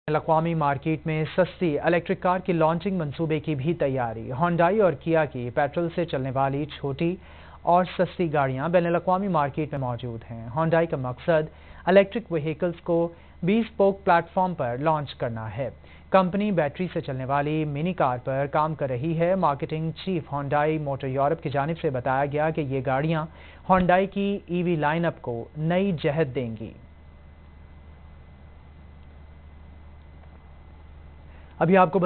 अक़वामी market में सस्ती electric car की लॉन्चिंग मंसूबे की भी तैयारी। होंडाई और किया की पेट्रोल से चलने वाली छोटी और सस्ती गाड़ियां बैनुल-अक़वामी मार्केट में मौजूद हैं। होंडाई का मकसद इलेक्ट्रिक व्हीकल्स को बी-स्पोक प्लेटफॉर्म पर लॉन्च करना है। कंपनी बैटरी से चलने वाली मिनी कार पर काम कर रही है। Marketing chief Hyundai motor Europe की जानिब से बताया गया कि ये गाड़ियां होंडाई की ईवी लाइनअप को नई जहत देंगी। अभी आपको